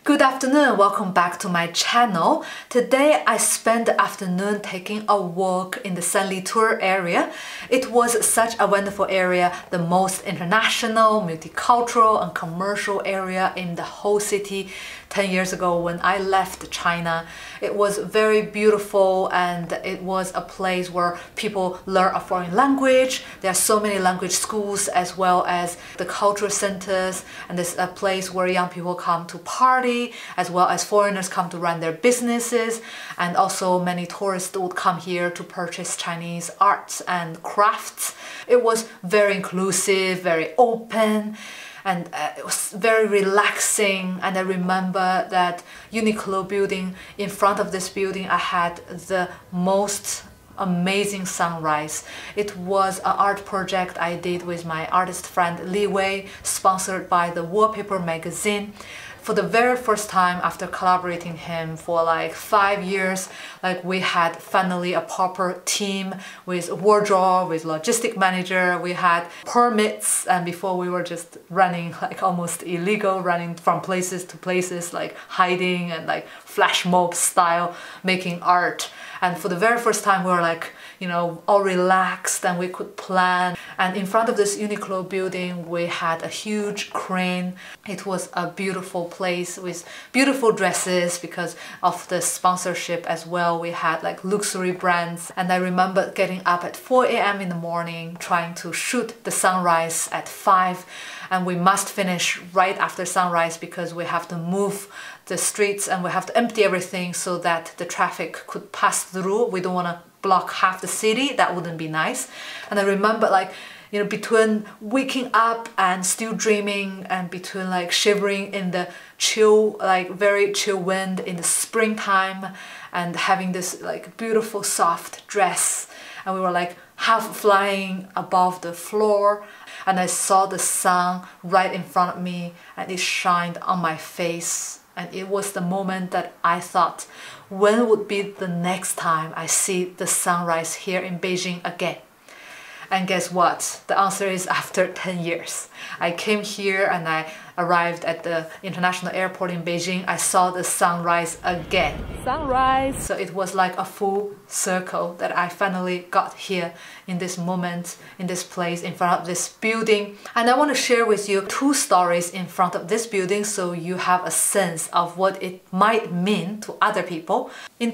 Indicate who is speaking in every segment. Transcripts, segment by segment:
Speaker 1: Good afternoon, welcome back to my channel. Today I spent the afternoon taking a walk in the Sanlitun area. It was such a wonderful area, the most international, multicultural and commercial area in the whole city. 10 years ago when I left China. It was very beautiful and it was a place where people learn a foreign language. There are so many language schools as well as the cultural centers, and it's a place where young people come to party as well as foreigners come to run their businesses, and also many tourists would come here to purchase Chinese arts and crafts. It was very inclusive, very open, and it was very relaxing. And I remember that Uniqlo building, in front of this building I had the most amazing sunrise. It was an art project I did with my artist friend Li Wei, sponsored by the Wallpaper magazine. For the very first time after collaborating him for like 5 years, we had finally a proper team with wardrobe, with logistic manager, we had permits, and before we were just running like almost illegal, running from places to places, like hiding and like flash mob style making art. And for the very first time we were like, you know, all relaxed and we could plan. And in front of this Uniqlo building we had a huge crane. It was a beautiful place with beautiful dresses because of the sponsorship as well. We had like luxury brands, and I remember getting up at 4 a.m. in the morning trying to shoot the sunrise at 5, and we must finish right after sunrise because we have to move the streets and we have to empty everything so that the traffic could pass through. We don't want to block half the city, that wouldn't be nice. And I remember between waking up and still dreaming, and between like shivering in the chill, very chill wind in the springtime, and having this like beautiful soft dress, and we were like half flying above the floor, and I saw the sun right in front of me and it shined on my face. And it was the moment that I thought, when would be the next time I see the sunrise here in Beijing again? And guess what? The answer is after 10 years. I came here and I arrived at the international airport in Beijing. I saw the sunrise again. Sunrise! So it was like a full circle that I finally got here in this moment, in this place, in front of this building. And I want to share with you 2 stories in front of this building so you have a sense of what it might mean to other people. In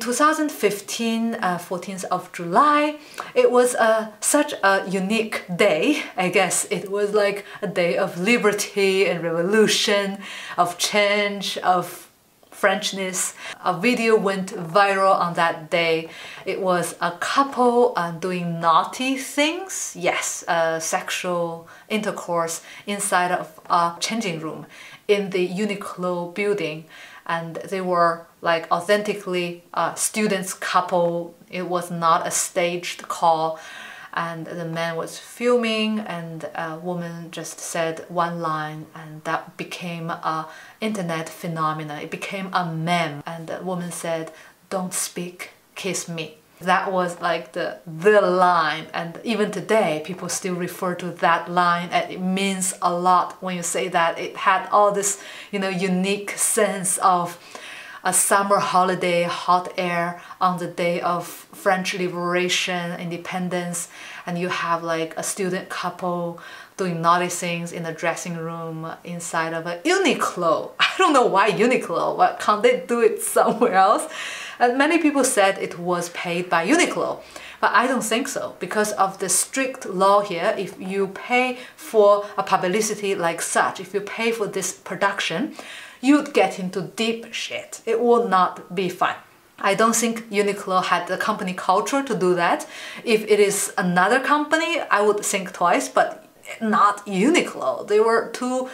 Speaker 1: 2015, 14th of July, it was such a unique day. I guess it was like a day of liberty and revolution, of change, of Frenchness. A video went viral on that day. It was a couple doing naughty things, yes, sexual intercourse inside of a changing room in the Uniqlo building, and they were like authentically a students couple. It was not a staged call. And the man was filming and a woman just said one line, and that became an internet phenomenon. It became a meme, and the woman said, "Don't speak, kiss me." That was like the line, and even today people still refer to that line, and it means a lot when you say that. It had all this, unique sense of a summer holiday, hot air on the day of French liberation, independence, and you have like a student couple doing naughty things in a dressing room inside of a Uniqlo. I don't know why Uniqlo, but can't they do it somewhere else? And many people said it was paid by Uniqlo, but I don't think so. Because of the strict law here, if you pay for a publicity like such, if you pay for this production, you'd get into deep shit. It would not be fun. I don't think Uniqlo had the company culture to do that. If it is another company, I would think twice, but not Uniqlo. They were too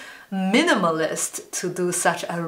Speaker 1: minimalist to do such a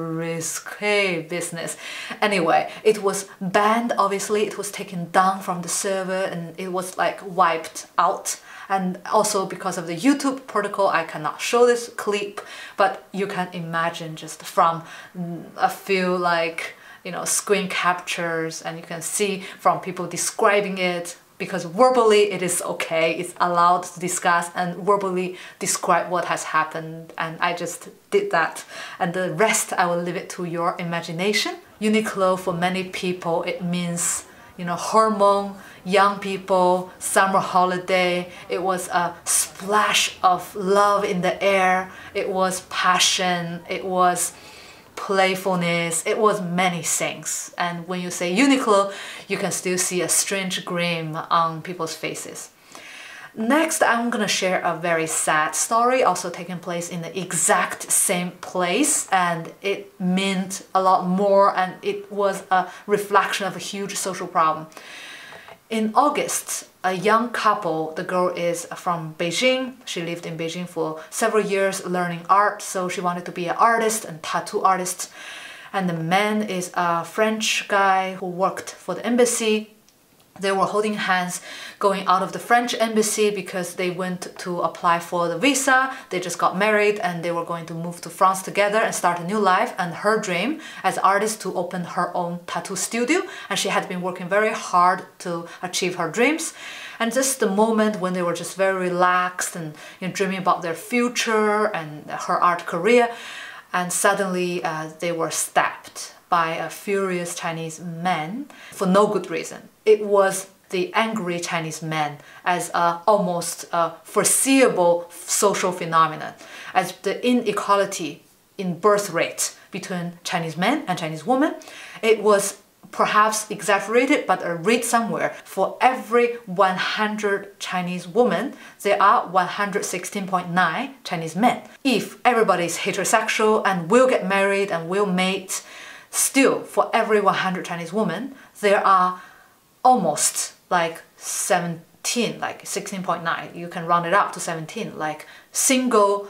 Speaker 1: risky business. Anyway, it was banned, obviously. It was taken down from the server and it was like wiped out. And also because of the YouTube protocol, I cannot show this clip, but you can imagine just from a few screen captures, and you can see from people describing it because verbally it is okay, it's allowed to discuss and verbally describe what has happened, and I just did that, and the rest I will leave it to your imagination. Uniqlo, for many people, it means, you know, hormone, young people, summer holiday. It was a splash of love in the air. It was passion. It was playfulness. It was many things. And when you say Uniqlo, you can still see a strange grin on people's faces. Next, I'm gonna share a very sad story, also taking place in the exact same place, and it meant a lot more, and it was a reflection of a huge social problem. In August, a young couple, the girl is from Beijing. She lived in Beijing for several years learning art, so she wanted to be an artist and tattoo artist. And the man is a French guy who worked for the embassy. They were holding hands going out of the French embassy because they went to apply for the visa. They just got married and they were going to move to France together and start a new life. And her dream as an artist to open her own tattoo studio. And she had been working very hard to achieve her dreams. And just the moment when they were just very relaxed and, you know, dreaming about their future and her art career, and suddenly they were stabbed by a furious Chinese man for no good reason. It was the angry Chinese man as a almost foreseeable social phenomenon, as the inequality in birth rate between Chinese men and Chinese women. It was perhaps exaggerated, but I read somewhere, for every 100 Chinese women, there are 116.9 Chinese men. If everybody is heterosexual and will get married and will mate, still, for every 100 Chinese women, there are almost like 17, like 16.9. You can round it up to 17, like single,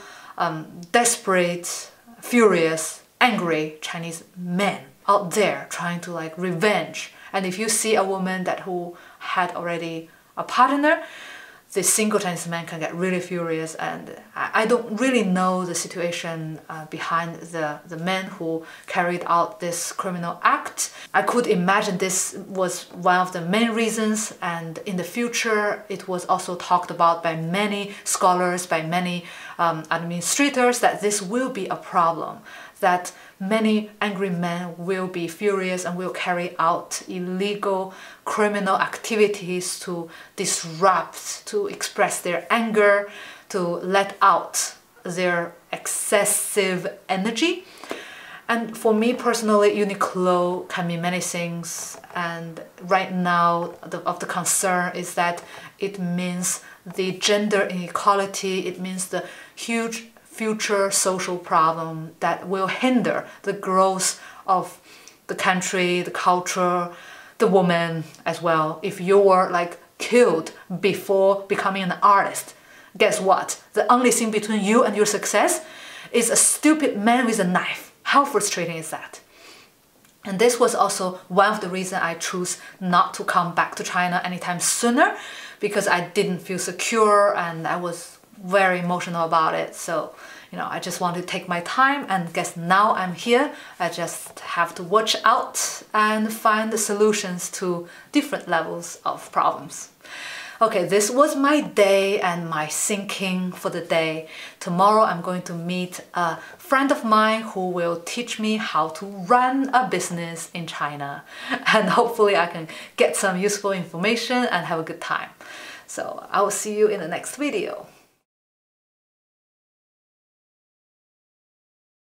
Speaker 1: desperate, furious, angry Chinese men out there trying to like revenge. And if you see a woman who had already a partner, the single Chinese man can get really furious, and I don't really know the situation behind the man who carried out this criminal act. I could imagine this was one of the main reasons, and in the future it was also talked about by many scholars, by many administrators, that this will be a problem, that many angry men will be furious and will carry out illegal criminal activities to disrupt, to express their anger, to let out their excessive energy. And for me personally, Uniqlo can mean many things, and right now of the concern is that it means the gender inequality, it means the huge future social problem that will hinder the growth of the country, the culture, the woman as well. If you were like killed before becoming an artist, guess what? The only thing between you and your success is a stupid man with a knife. How frustrating is that? And this was also one of the reasons I chose not to come back to China anytime sooner, because I didn't feel secure and I was very emotional about it. So, you know, I just want to take my time, and guess now I'm here. I just have to watch out and find the solutions to different levels of problems. Okay, this was my day and my thinking for the day. Tomorrow I'm going to meet a friend of mine who will teach me how to run a business in China. And hopefully I can get some useful information and have a good time. So I will see you in the next video.